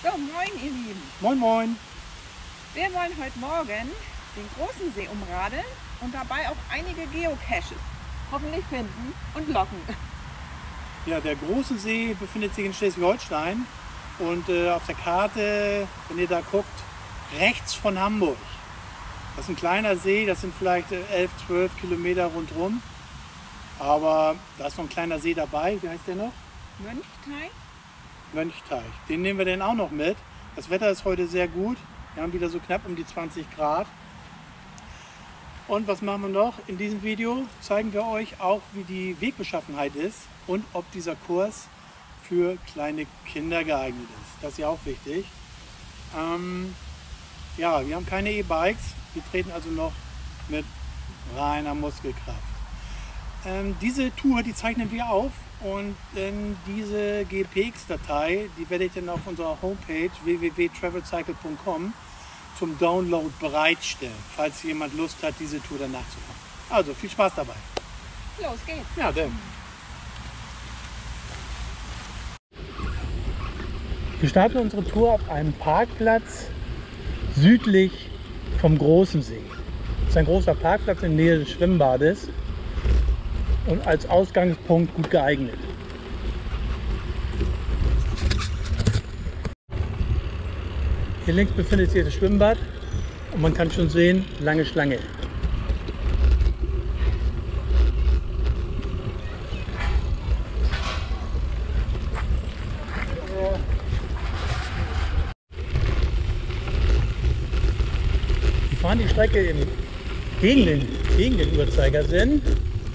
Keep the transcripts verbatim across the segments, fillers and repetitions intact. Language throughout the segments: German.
So, moin ihr Lieben. Moin moin. Wir wollen heute Morgen den großen See umradeln und dabei auch einige Geocaches hoffentlich finden und locken. Ja, der große See befindet sich in Schleswig-Holstein und äh, auf der Karte, wenn ihr da guckt, rechts von Hamburg. Das ist ein kleiner See, das sind vielleicht elf, zwölf Kilometer rundherum. Aber da ist noch ein kleiner See dabei, wie heißt der noch? Mönchteich? Mönchteich. Den nehmen wir dann auch noch mit. Das Wetter ist heute sehr gut. Wir haben wieder so knapp um die zwanzig Grad. Und was machen wir noch? In diesem Video zeigen wir euch auch, wie die Wegbeschaffenheit ist und ob dieser Kurs für kleine Kinder geeignet ist. Das ist ja auch wichtig. Ähm, ja, wir haben keine E-Bikes. Wir treten also noch mit reiner Muskelkraft. Ähm, diese Tour, die zeichnen wir auf und ähm, diese G P X-Datei, die werde ich dann auf unserer Homepage w w w punkt travelcycle punkt com zum Download bereitstellen, falls jemand Lust hat, diese Tour dann nachzumachen. Also viel Spaß dabei. Los geht's. Ja, denn. Wir starten unsere Tour auf einem Parkplatz südlich vom Großen See. Das ist ein großer Parkplatz in der Nähe des Schwimmbades und als Ausgangspunkt gut geeignet. Hier links befindet sich das Schwimmbad und man kann schon sehen, lange Schlange. Wir fahren die Strecke im, gegen, den, gegen den Uhrzeigersinn.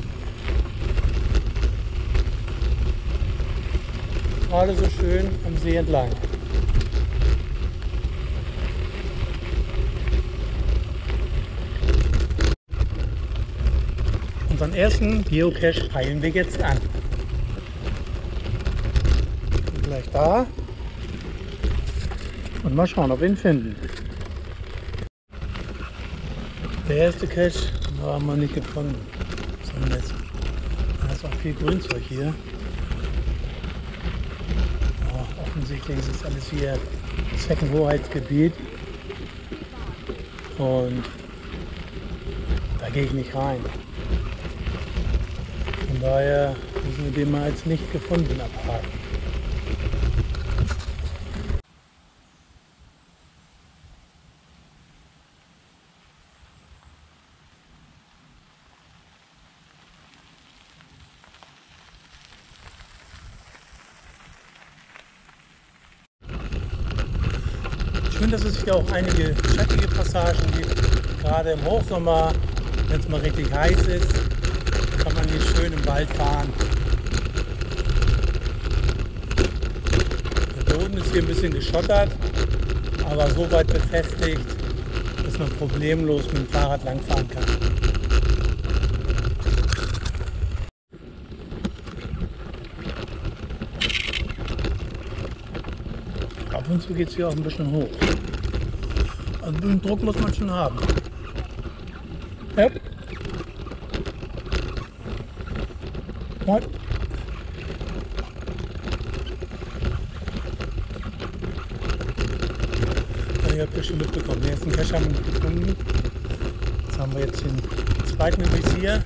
Gerade so schön am See entlang. Unseren ersten Geocache peilen wir jetzt an. Und gleich da. Und mal schauen, ob wir ihn finden. Der erste Cache haben wir nicht gefunden. Da ist auch viel Grünzeug hier. Offensichtlich ist es alles hier Zeckenhoheitsgebiet und da gehe ich nicht rein. Von daher müssen wir den mal als nicht gefunden abhaken. Schön, dass es hier auch einige schattige Passagen gibt. Gerade im Hochsommer, wenn es mal richtig heiß ist, kann man hier schön im Wald fahren. Der Boden ist hier ein bisschen geschottert, aber so weit befestigt, dass man problemlos mit dem Fahrrad langfahren kann. Ab und zu geht es hier auch ein bisschen hoch. Also den Druck muss man schon haben. Ja. Ja. Ihr habt ja schon mitbekommen, den ersten Cache haben wir nicht gefunden. Jetzt haben wir jetzt den zweiten im Visier.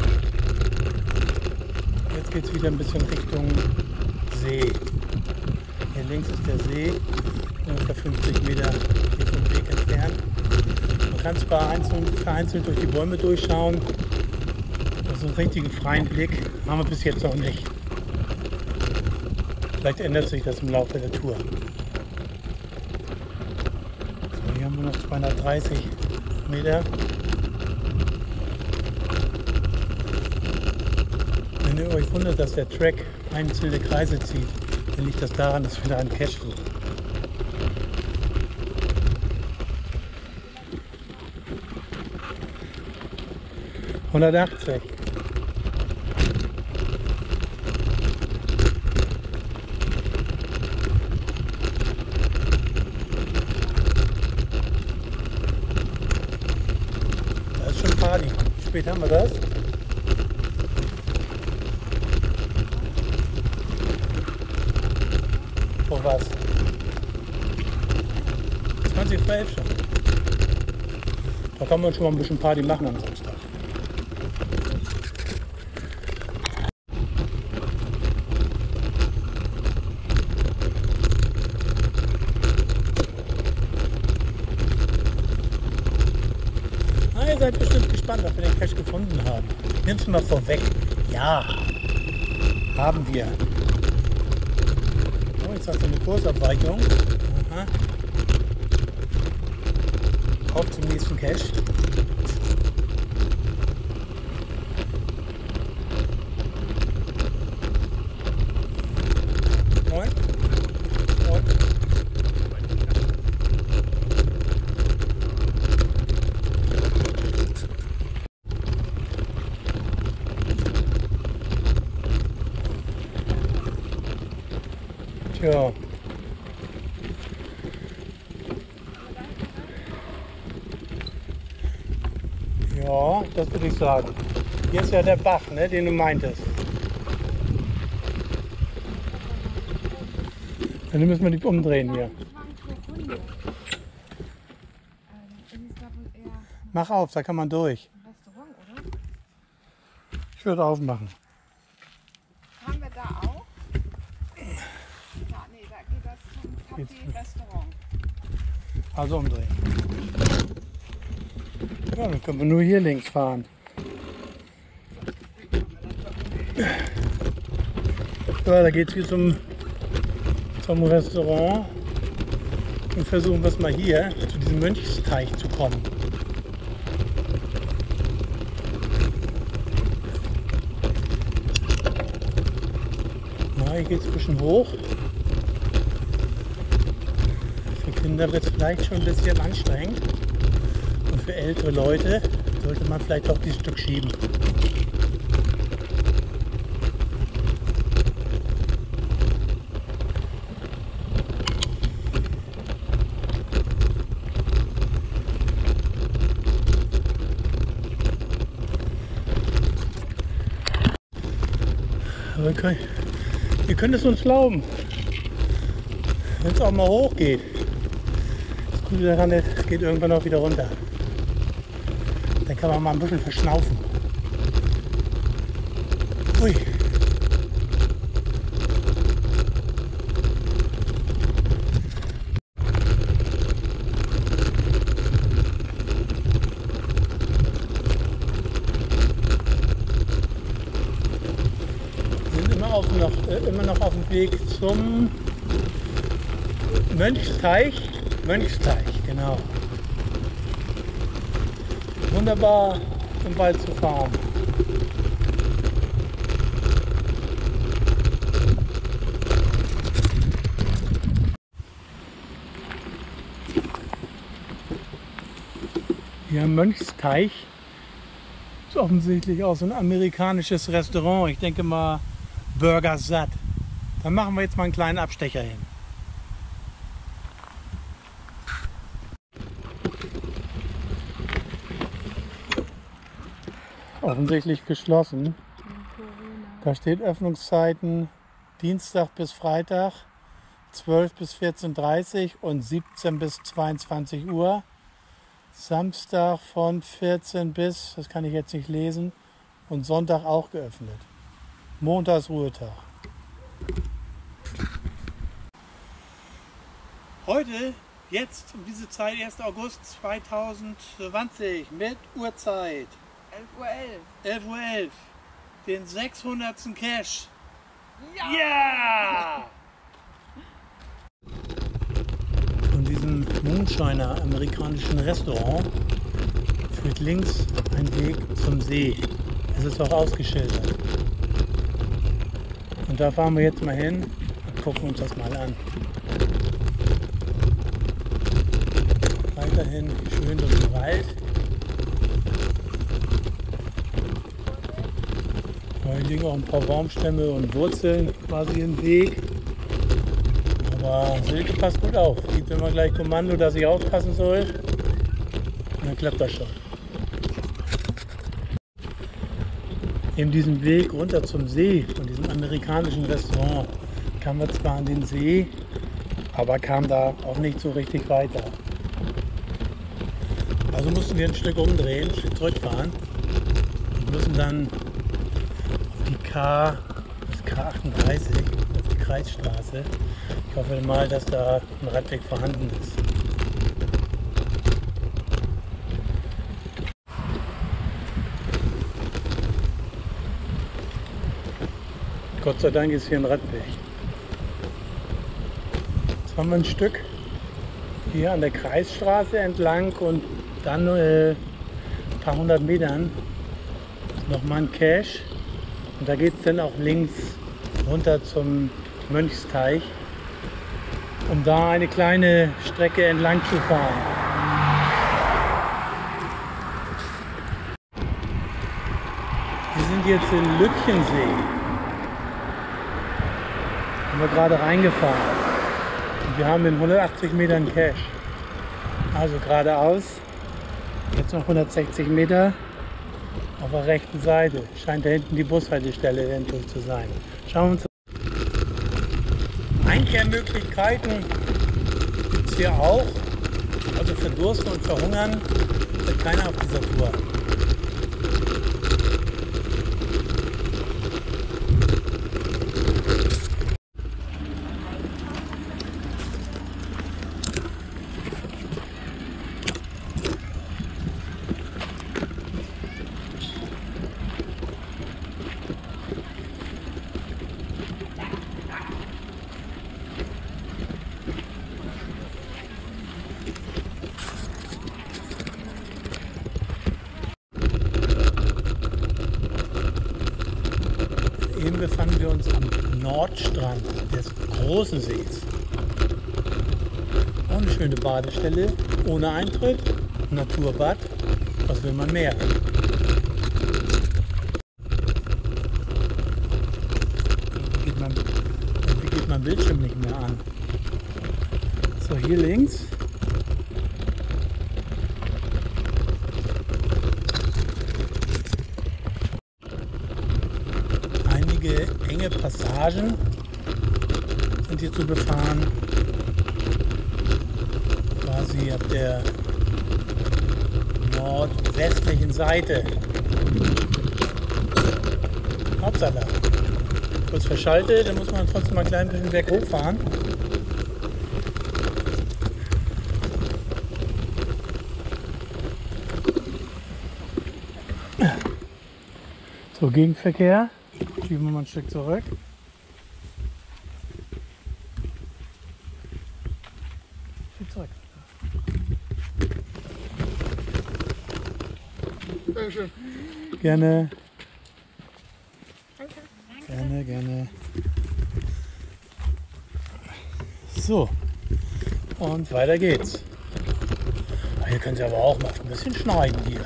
Jetzt geht es wieder ein bisschen Richtung See. Hier links ist der See, ungefähr fünfzig Meter hier vom Weg entfernt. Man kann zwar einzeln, vereinzelt durch die Bäume durchschauen, also einen richtigen freien Blick haben wir bis jetzt noch nicht. Vielleicht ändert sich das im Laufe der Tour. So, hier haben wir noch zweihundertdreißig Meter. Wenn ihr euch wundert, dass der Track einzelne Kreise zieht, dann liegt das daran, dass wir da einen Cache suchen. hundertachtzig. Das ist schon Party. Wie spät haben wir das? Vor was? zwanzig vor elf schon. Da kann man schon mal ein bisschen Party machen am Samstag. Na, ihr seid bestimmt gespannt, ob wir den Cache gefunden haben. Nimm's mal vorweg. Ja, haben wir. Oh, jetzt hast du eine Kursabweichung. Aha. Auf zum nächsten Cache. Moin. Moin. Tja. Ja, das würde ich sagen. Hier ist ja der Bach, ne, den du meintest. Dann müssen wir nicht umdrehen hier. Mach auf, da kann man durch. Ich würde aufmachen. Haben wir da auch? Ja, nee, da geht das zum Café-Restaurant. Also umdrehen. Ja, dann können wir nur hier links fahren. Ja, da geht es hier zum, zum Restaurant und versuchen wir es mal hier zu diesem Mönchsteich zu kommen. Na, hier geht es ein bisschen hoch. Für Kinder wird es vielleicht schon ein bisschen anstrengend. Und für ältere Leute sollte man vielleicht auch dieses Stück schieben. Aber wir können, ihr könnt es uns glauben, wenn es auch mal hoch geht. Das Gute daran ist, es geht irgendwann auch wieder runter. Dann kann man mal ein bisschen verschnaufen. Ui. Wir sind immer, auf noch, äh, immer noch auf dem Weg zum Mönchsteich. Mönchsteich, genau. Wunderbar im Wald zu fahren. Hier am Mönchsteich ist offensichtlich auch so ein amerikanisches Restaurant. Ich denke mal Burger satt. Da machen wir jetzt mal einen kleinen Abstecher hin. Offensichtlich geschlossen. Da steht Öffnungszeiten Dienstag bis Freitag zwölf bis vierzehn Uhr dreißig und siebzehn bis zweiundzwanzig Uhr. Samstag von vierzehn bis, das kann ich jetzt nicht lesen, und Sonntag auch geöffnet. Montag ist Ruhetag. Heute, jetzt um diese Zeit, erster August zweitausendzwanzig mit Uhrzeit elf Uhr elf. elf Uhr elf, den sechshundertsten Cache. Ja! Ja! Von diesem Moonshiner amerikanischen Restaurant führt links ein Weg zum See. Es ist auch ausgeschildert. Und da fahren wir jetzt mal hin und gucken uns das mal an. Weiterhin schön durch den Wald. Hier liegen auch ein paar Baumstämme und Wurzeln quasi im Weg. Aber Silke passt gut auf. Gibt immer gleich Kommando, dass ich aufpassen soll. Und dann klappt das schon. Eben diesen Weg runter zum See von diesem amerikanischen Restaurant kam wir zwar an den See, aber kam da auch nicht so richtig weiter. Also mussten wir ein Stück umdrehen, ein Stück zurückfahren und müssen dann auf die K, das K achtunddreißig, auf die Kreisstraße. Ich hoffe mal, dass da ein Radweg vorhanden ist. Gott sei Dank ist hier ein Radweg. Jetzt haben wir ein Stück hier an der Kreisstraße entlang und dann äh, ein paar hundert Metern nochmal ein Cache. Und da geht es dann auch links runter zum Mönchsteich, um da eine kleine Strecke entlang zu fahren. Wir sind jetzt in Lütchensee. Haben wir gerade reingefahren. Und wir haben in hundertachtzig Metern Cache. Also geradeaus. Jetzt noch hundertsechzig Meter auf der rechten Seite. Scheint da hinten die Bushaltestelle eventuell zu sein. Schauen wir uns das. Einkehrmöglichkeiten gibt es hier auch. Also für Durst und Verhungern wird keiner auf dieser Tour. Eben befanden wir uns am Nordstrand des großen Sees. Auch eine schöne Badestelle, ohne Eintritt, Naturbad. Was will man mehr? Irgendwie geht mein, irgendwie geht mein Bildschirm nicht mehr an. So, hier links. Enge Passagen sind hier zu befahren, quasi auf der nordwestlichen Seite. Hauptsache, kurz verschaltet, dann muss man trotzdem mal ein klein bisschen berghoch fahren. So, Gegenverkehr. Schieben wir mal ein Stück zurück. Schieb zurück. Dankeschön. Gerne. Danke. Gerne, gerne. So. Und weiter geht's. Hier können Sie aber auch mal ein bisschen schneiden hier.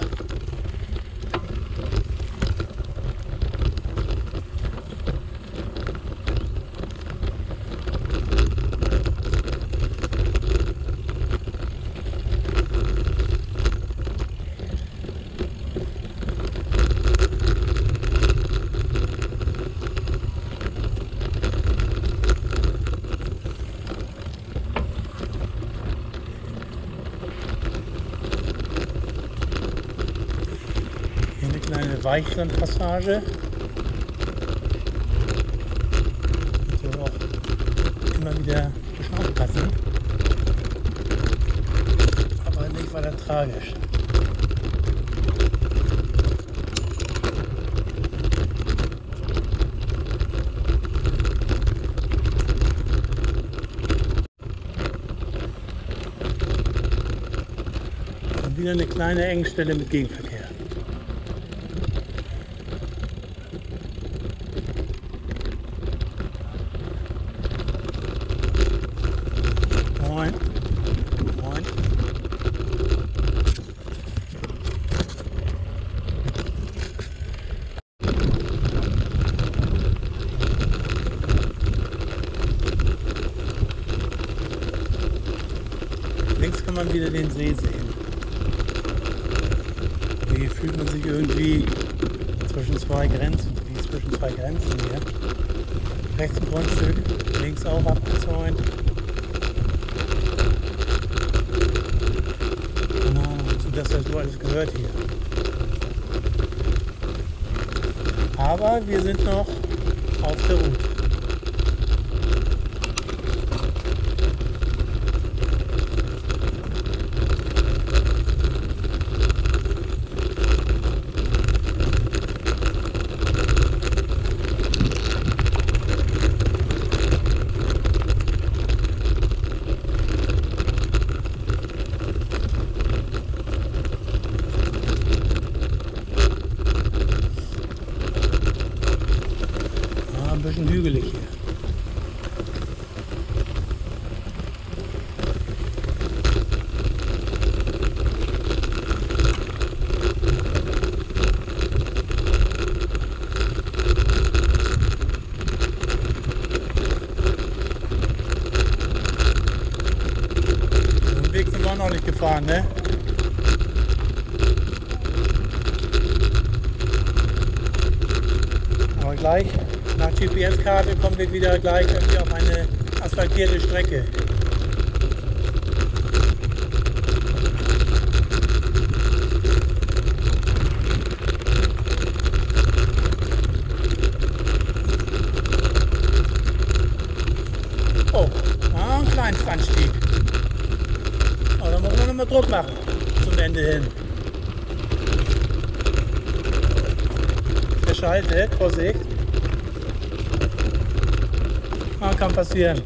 Eine Weichsandpassage. So auch immer wieder aufpassen. Aber nicht weiter tragisch. Und wieder eine kleine Engstelle mit Gegenverkehr. Moin. Moin. Links kann man wieder den See sehen. Hier fühlt man sich irgendwie zwischen zwei Grenzen, wie zwischen zwei Grenzen hier. Rechts ein Grundstück, links auch abgezäunt. was das so alles gehört hier. Aber wir sind noch auf der Route. Ein bisschen hügelig hier. So einen Weg sind wir noch nicht gefahren, ne? Aber gleich nach G P S-Karte kommen wir wieder gleich irgendwie auf eine asphaltierte Strecke. Oh, ah, ein kleines Anstieg. Aber da muss man nochmal Druck machen zum Ende hin. Verschaltet, Vorsicht. Ah, kann passieren.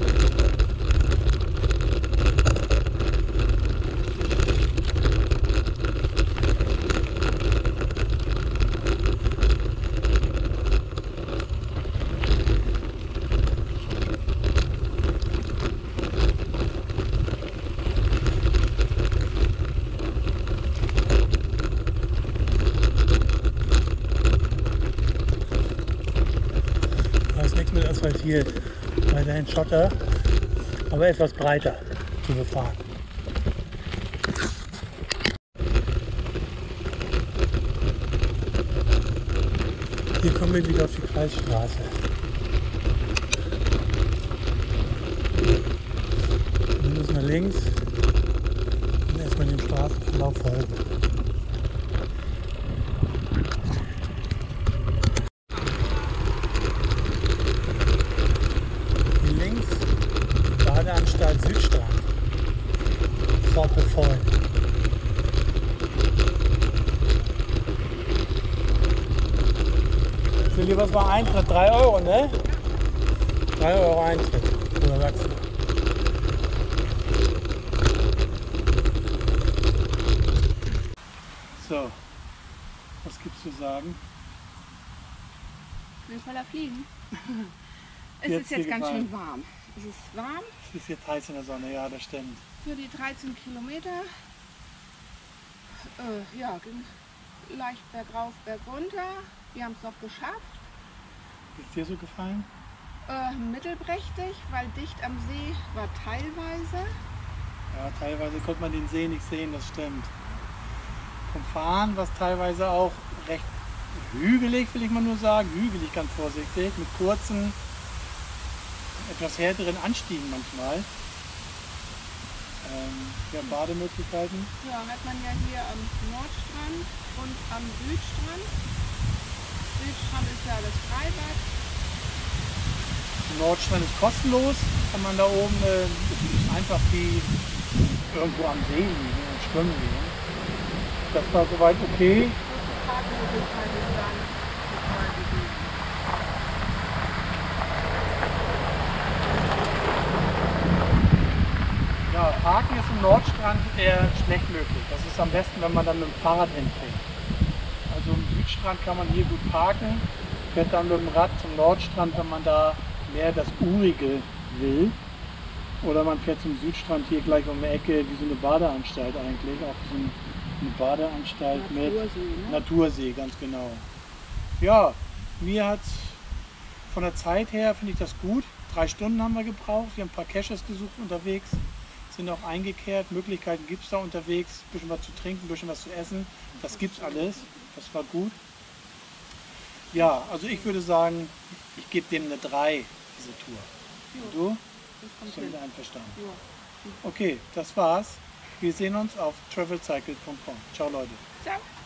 Da ist nichts mit asphaltiert. Weiterhin Schotter, aber etwas breiter zu befahren. Hier kommen wir wieder auf die Kreisstraße. Wir müssen nach links und erstmal den Straßenverlauf folgen. Badeanstalt Südstrand. Sofort befohlen. Silly, was war Eintritt? drei Euro, ne? drei Euro Eintritt. Oder sagst du? So, was gibt's zu sagen? Ich will voller fliegen. Es Jetzt ist jetzt ganz gefallen. schön warm. Es ist warm Es ist jetzt heiß in der Sonne, ja, das stimmt. für die dreizehn Kilometer. Äh, ja, ging leicht bergauf, bergunter. Wir haben es noch geschafft. Wie ist dir so gefallen? Äh, mittelprächtig, weil dicht am See war teilweise. Ja, teilweise konnte man den See nicht sehen, das stimmt. Vom Fahren war es teilweise auch recht hügelig, will ich mal nur sagen. Hügelig, ganz vorsichtig, mit kurzen, etwas härteren Anstiegen manchmal. Ähm, ja, Bademöglichkeiten. Ja, hat man ja hier am Nordstrand und am Südstrand. Südstrand ist ja das Freibad. Der Nordstrand ist kostenlos, kann man da oben äh, einfach wie irgendwo am See liegen und schwimmen gehen. Das war soweit okay. Die Parkmöglichkeit ist dann total gegeben. Ja, Parken ist im Nordstrand eher schlecht möglich. Das ist am besten, wenn man dann mit dem Fahrrad hinfährt. Also im Südstrand kann man hier gut parken, fährt dann mit dem Rad zum Nordstrand, wenn man da mehr das Urige will. Oder man fährt zum Südstrand hier gleich um die Ecke, wie so eine Badeanstalt eigentlich. Auch so eine Badeanstalt mit Natursee, ne? Natursee, ganz genau. Ja, mir hat von der Zeit her, finde ich das gut. Drei Stunden haben wir gebraucht. Wir haben ein paar Caches gesucht unterwegs, sind auch eingekehrt. Möglichkeiten gibt es da unterwegs. Ein bisschen was zu trinken, ein bisschen was zu essen. Das gibt es alles. Das war gut. Ja, also ich würde sagen, ich gebe dem eine drei, diese Tour. Und du? Das kommt Bist du mit hin. einverstanden? Ja. Okay, das war's. Wir sehen uns auf travel cycle punkt com. Ciao Leute. Ciao.